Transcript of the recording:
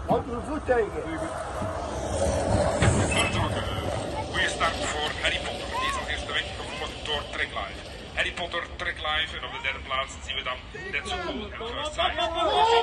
Houd uw voet tegen. Vertrokken. Goeie start voor Harry Potter. Die is als eerste weg gevolgd door Tracklife. Harry Potter, Tracklife en op de derde plaats zien we dan Net Zo Cool en First Sight.